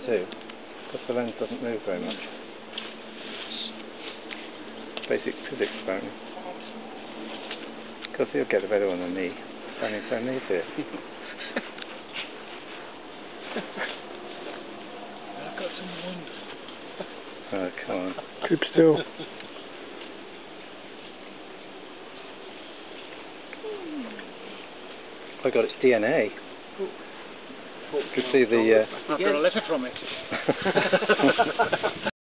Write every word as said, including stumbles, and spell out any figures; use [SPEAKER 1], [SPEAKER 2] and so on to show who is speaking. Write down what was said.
[SPEAKER 1] too, because the lens doesn't move very much. Basic physics apparently. Because he'll get a better one than me, standing so near to it.
[SPEAKER 2] I've got some wind.
[SPEAKER 1] Oh, come on.
[SPEAKER 3] Keep still.
[SPEAKER 1] I got its D N A. You can see the... Uh,
[SPEAKER 2] I've got a letter from it.